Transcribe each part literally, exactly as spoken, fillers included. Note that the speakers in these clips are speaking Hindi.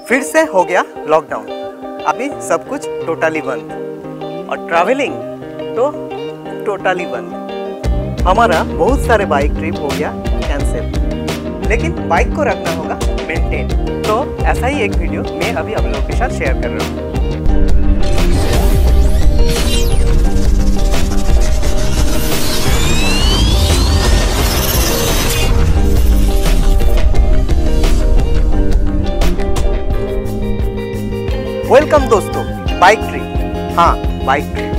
फिर से हो गया लॉकडाउन, अभी सब कुछ टोटली बंद और ट्रैवलिंग तो टोटली बंद। हमारा बहुत सारे बाइक ट्रिप हो गया कैंसिल, लेकिन बाइक को रखना होगा मेंटेन। तो ऐसा ही एक वीडियो मैं अभी आप लोगों के साथ शेयर कर रहा हूँ। वेलकम दोस्तों, बाइक ट्रिप। हाँ, बाइक ट्रिप।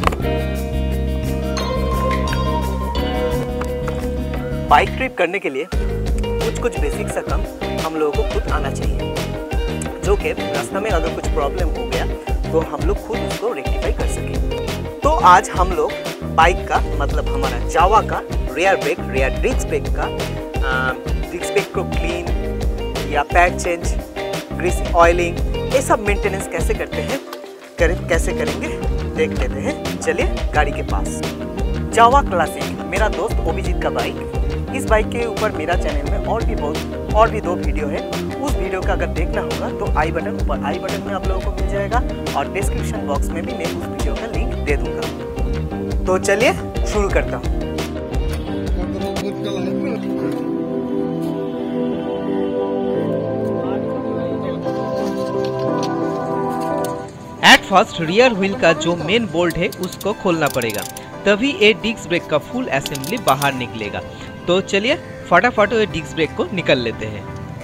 बाइक ट्रिप करने के लिए कुछ कुछ बेसिक सा काम हम लोगों को खुद आना चाहिए, जो कि रास्ते में अगर कुछ प्रॉब्लम हो गया तो हम लोग खुद उसको रेक्टिफाई कर सकें। तो आज हम लोग बाइक का मतलब हमारा जावा का rear brake rear disc brake का डिस्क ब्रेक को क्लीन या पैड चेंज, ग्रीस ऑयलिंग, ये सब मेंटेनेंस कैसे करते हैं कर, कैसे करेंगे देख लेते हैं। चलिए गाड़ी के पास। जावा क्लासिक मेरा दोस्त अभिजीत का बाइक। इस बाइक के ऊपर मेरा चैनल में और भी बहुत और भी दो वीडियो है। उस वीडियो का अगर देखना होगा तो आई बटन ऊपर आई बटन में आप लोगों को मिल जाएगा और डिस्क्रिप्शन बॉक्स में भी मैं उस वीडियो का लिंक दे दूंगा। तो चलिए शुरू करता हूँ। एट फर्स्ट रियर व्हील का जो मेन बोल्ट है उसको खोलना पड़ेगा, तभी ये डिस्क ब्रेक का फुल असेंबली बाहर निकलेगा। तो चलिए फटाफट ये डिस्क ब्रेक को निकल लेते हैं।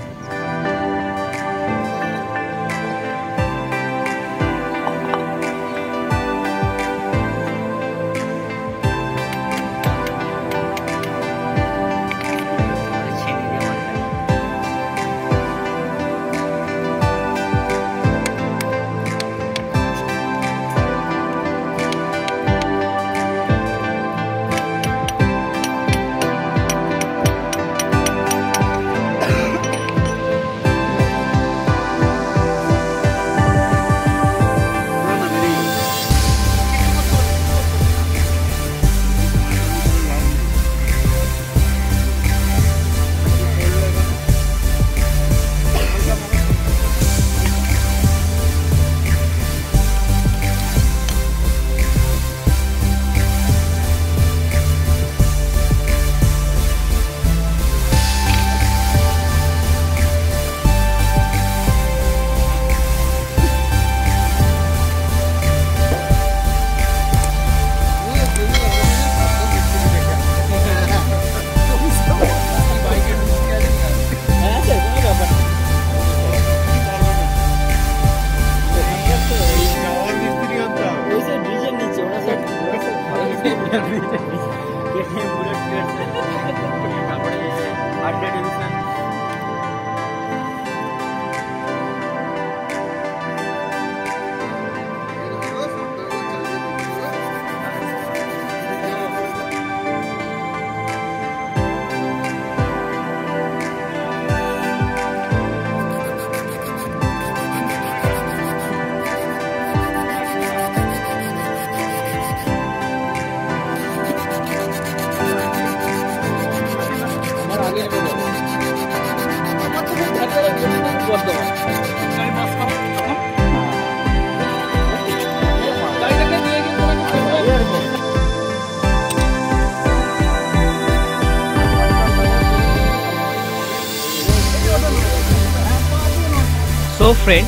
So friend,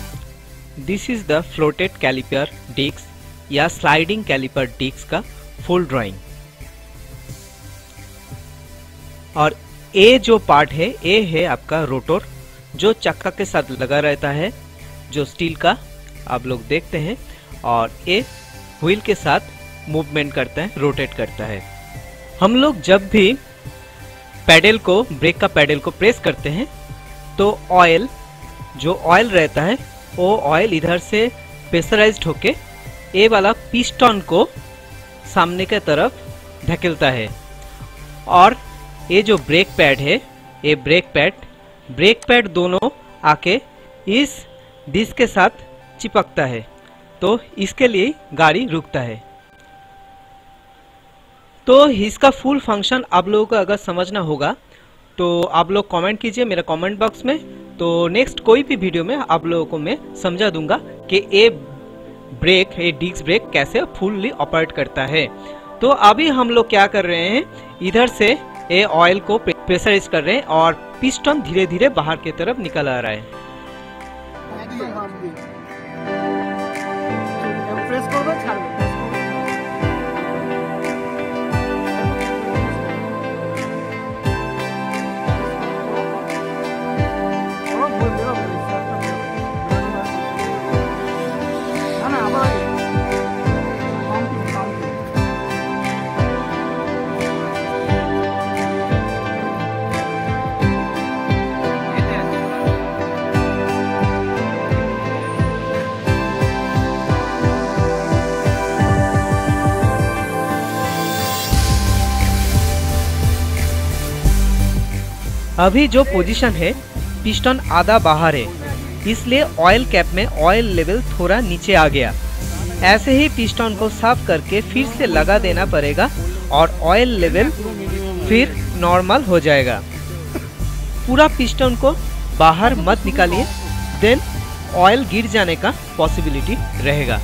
this is the floated caliper disc या sliding caliper disc का full drawing। और ये जो पार्ट है ये है आपका रोटर, जो चक्का के साथ लगा रहता है, जो स्टील का आप लोग देखते हैं, और ये व्हील के साथ मूवमेंट करता है, रोटेट करता है। हम लोग जब भी पैडल को ब्रेक का पैडल को प्रेस करते हैं तो ऑयल जो ऑयल रहता है वो ऑयल इधर से प्रेशराइज्ड होके ये वाला पिस्टन को सामने के तरफ धकेलता है, और ये जो ब्रेक पैड है ये ब्रेक पैड ब्रेक पैड दोनों आके इस डिस्क के साथ चिपकता है, तो इसके लिए गाड़ी रुकता है। तो इसका फुल फंक्शन आप लोगों को अगर समझना होगा तो आप लोग कमेंट कीजिए मेरे कमेंट बॉक्स में, तो नेक्स्ट कोई भी वीडियो में आप लोगों को मैं समझा दूंगा कि ये ब्रेक ये डिस्क ब्रेक कैसे फुल्ली ऑपरेट करता है। तो अभी हम लोग क्या कर रहे हैं, इधर से ये ऑयल को प्रेशराइज कर रहे हैं और पिस्टन धीरे धीरे बाहर की तरफ निकल आ रहा है। प्रेस করবে ছাড়বে अभी जो पोजीशन है पिस्टन आधा बाहर है, इसलिए ऑयल कैप में ऑयल लेवल थोड़ा नीचे आ गया। ऐसे ही पिस्टन को साफ करके फिर से लगा देना पड़ेगा और ऑयल लेवल फिर नॉर्मल हो जाएगा। पूरा पिस्टन को बाहर मत निकालिए, देन ऑयल गिर जाने का पॉसिबिलिटी रहेगा।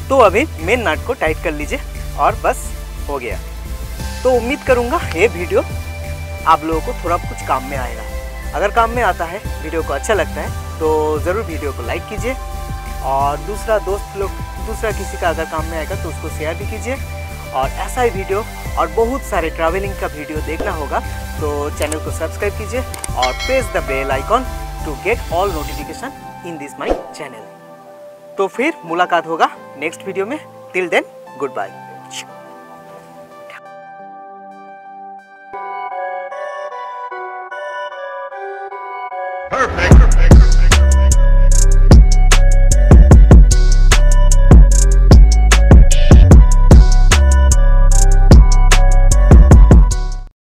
तो अभी मेन नट को टाइट कर लीजिए और बस हो गया। तो उम्मीद करूँगा ये वीडियो आप लोगों को थोड़ा कुछ काम में आएगा। अगर काम में आता है, वीडियो को अच्छा लगता है तो ज़रूर वीडियो को लाइक कीजिए और दूसरा दोस्त लोग दूसरा किसी का अगर काम में आएगा तो उसको शेयर भी कीजिए। और ऐसा ही वीडियो और बहुत सारे ट्रैवलिंग का वीडियो देखना होगा तो चैनल को सब्सक्राइब कीजिए और press the bell icon to get all notification in this my channel. तो फिर मुलाकात होगा नेक्स्ट वीडियो में। Till then good bye. Perfect.